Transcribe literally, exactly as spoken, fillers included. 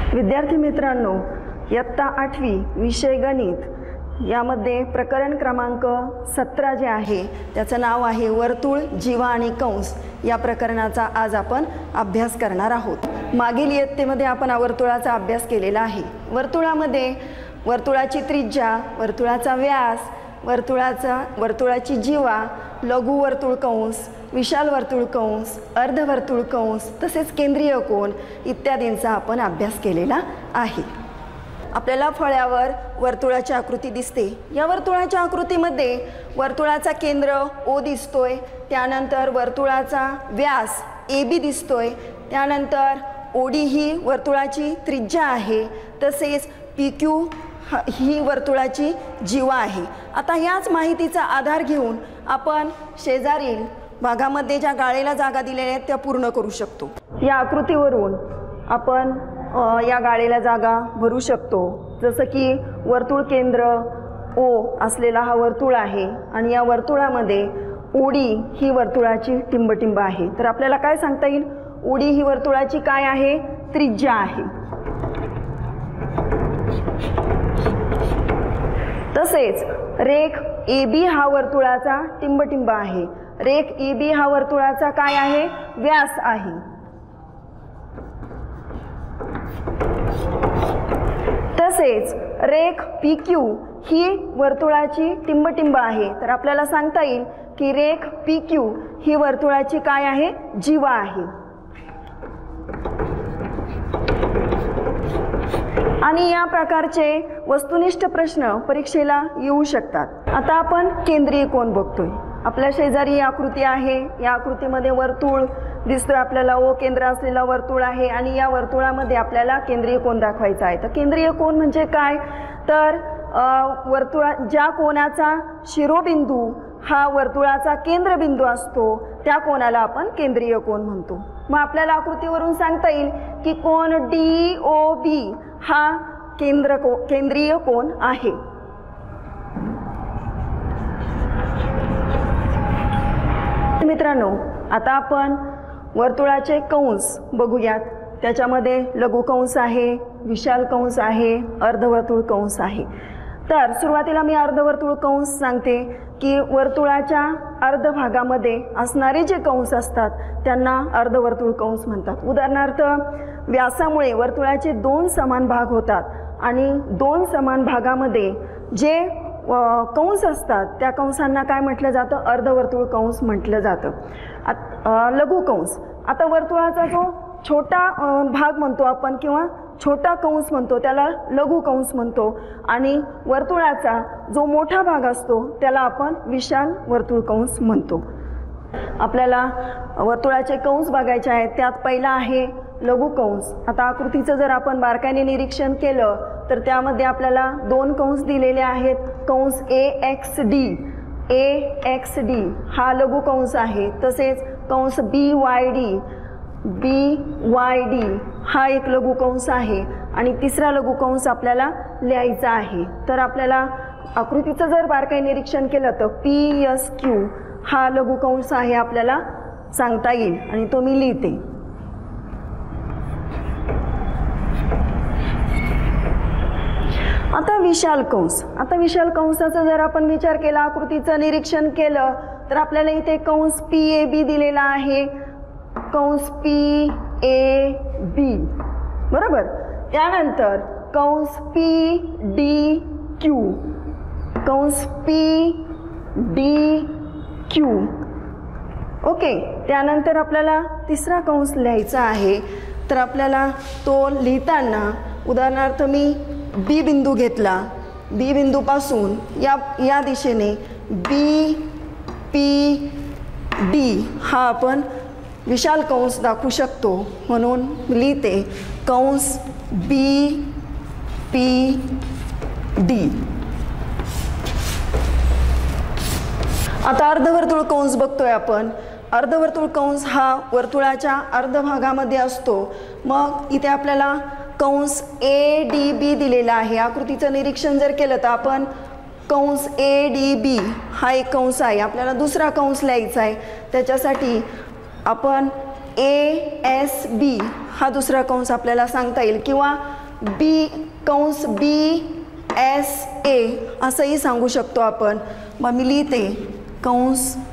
विद्यार्थी मित्रांनो, इयत्ता आठवी विषय गणित यामध्ये प्रकरण क्रमांक सतरा जे आहे त्याचं नाव आहे वर्तुळ, जीवा आणि कंस। या प्रकरणाचा आज आपण अभ्यास करणार आहोत। मागील इयत्तेमध्ये आपण वर्तुळाचा अभ्यास केलेला आहे। वर्तुळामध्ये वर्तुळाची त्रिज्या, वर्तुळाचा व्यास, वर्तुळाचा वर्तुळाची जीवा, लघु वर्तुळ कंस, विशाल वर्तुळ कंस, अर्धवर्तुळ कंस तसेच केंद्रीय कोन इत्यादींचा आपण अभ्यास केलेला आहे। आपल्याला फळ्यावर वर्तुळाची आकृती दिसते। या वर्तुळाच्या आकृतीमध्ये वर्तुळाचा केंद्र ओ दिसतोय, त्यानंतर वर्तुळाचा व्यास ए बी दिसतोय, त्यानंतर ओडी ही वर्तुळाची त्रिज्या आहे, तसेच पी क्यू ही वर्तुळाची जीवा आहे। आता याच माहितीचा आधार घेऊन आपण शेजारील भागामध्ये ज्या गाळेला जागा दिलेल्या आहेत त्या पूर्ण करू शकतो। या आकृतीवरून आपण या गाळेला जागा भरू शकतो। जसं की वर्तुळ केंद्र ओ असलेला हा वर्तुळ आहे आणि या वर्तुळामध्ये ओडी ही वर्तुळाची टिंबटिंब आहे। तर आपल्याला काय सांगता येईल? ओडी ही वर्तुळाची काय आहे? त्रिज्या आहे। तसेच रेख ए बी हा वर्तुळाचा टिंबटिंब आहे। रेख ए बी हा वर्तुळाचा काय आहे? व्यास आहे। तसेच रेख पी क्यू ही वर्तुळाची टिंबटिंब आहे। तर आपल्याला सांगता येईल की रेख पी क्यू ही वर्तुळाची काय आहे? जीवा आहे। आणि या प्रकारचे वस्तुनिष्ठ प्रश्न परीक्षेला येऊ शकतात। आता आपण केंद्रीय कोन बघतोय। आपल्या शेजारी ही आकृती आहे। या आकृतीमध्ये वर्तुळ दिसतोय आपल्याला, ओ केंद्र असलेला वर्तुळ आहे आणि या वर्तुळामध्ये आपल्याला केंद्रीय कोन दाखवायचा आहे। तर केंद्रीय कोन म्हणजे काय? तर वर्तुळा ज्या कोनाचा शिरोबिंदू हा वर्तुळाचा केंद्रबिंदू असतो त्या कोनाला आपण केंद्रीय कोन म्हणतो। मग आपल्याला आकृतीवरून सांगता येईल की कोन डी ओ बी हा केंद्र को केंद्रीय कोन आहे। मित्रांनो, आता आपण वर्तुळाचे कंस बघूयात। त्याच्यामध्ये लघु कंस आहे, विशाल कंस आहे, अर्धवर्तुळ कंस आहे। तर सुरुवातीला मी अर्धवर्तुळ कंस सांगते की वर्तुळाच्या अर्धभागामध्ये असणारे जे कंस असतात त्यांना अर्धवर्तुळ कंस म्हणतात। उदाहरणार्थ, व्यासामुळे वर्तुळाचे दोन समान भाग होतात आणि दोन समान भागामध्ये जे कंस असतात त्या कंसांना काय म्हटलं जातं? अर्धवर्तुळ कंस म्हटलं जातं। लघु कंस, आता वर्तुळाचा जो छोटा भाग म्हणतो आपण किंवा छोटा कंस म्हणतो त्याला लघु कंस म्हणतो आणि वर्तुळाचा जो मोठा भाग असतो त्याला आपण विशाल वर्तुळ कंस म्हणतो। आपल्याला वर्तुळाचे कंस बघायचे आहेत। त्यात पहिला आहे लघु कंस। आता आकृतीचं जर आपण बारकाईने निरीक्षण केलं तर त्यामध्ये आपल्याला दोन कंस दिलेले आहेत। कंस A X D, A X D हा लघु कंस आहे। तसेच कंस B Y D, B Y D हा एक लघु कंस आहे आणि तिसरा लघु कंस आपल्याला लिहायचा आहे। तर आपल्याला आकृतीचं जर बारकाई निरीक्षण केलं तर पी एस क्यू हा लघु कंस आहे आपल्याला सांगता येईल आणि तो मी लिहिते। आता विशाल कंस, आता विशाल कंसाचा जर आपण विचार केला, आकृतीचं निरीक्षण केलं तर आपल्याला इथे कंस पी ए बी दिलेला आहे। कंस पी ए बी बरोबर। त्यानंतर कंस पी डी क्यू, कंस पी डी क्यू ओके। त्यानंतर आपल्याला तिसरा कंस लिहायचा आहे। तर आपल्याला तो लिहिताना उदाहरणार्थ मी बी बिंदू घेतला, बी बिंदूपासून या या दिशेने बी पी डी हा आपण विशाल कंस दाखवू शकतो। म्हणून लिहिते कंस बी पी डी। आता अर्धवर्तुळ कंस बघतोय आपण। अर्धवर्तुळ कंस हा वर्तुळाच्या अर्धभागामध्ये असतो। मग इथे आपल्याला कंस ए डी बी दिलेला आहे। आकृतीचं निरीक्षण जर केलं तर आपण कंस ए डी बी हा एक कंस आहे। आपल्याला दुसरा कंस लिहायचा आहे, त्याच्यासाठी आपण ए एस बी हा दुसरा कंस आपल्याला सांगता येईल किंवा बी कंस बी एस ए असंही सांगू शकतो आपण. मग मी लिहिते कंस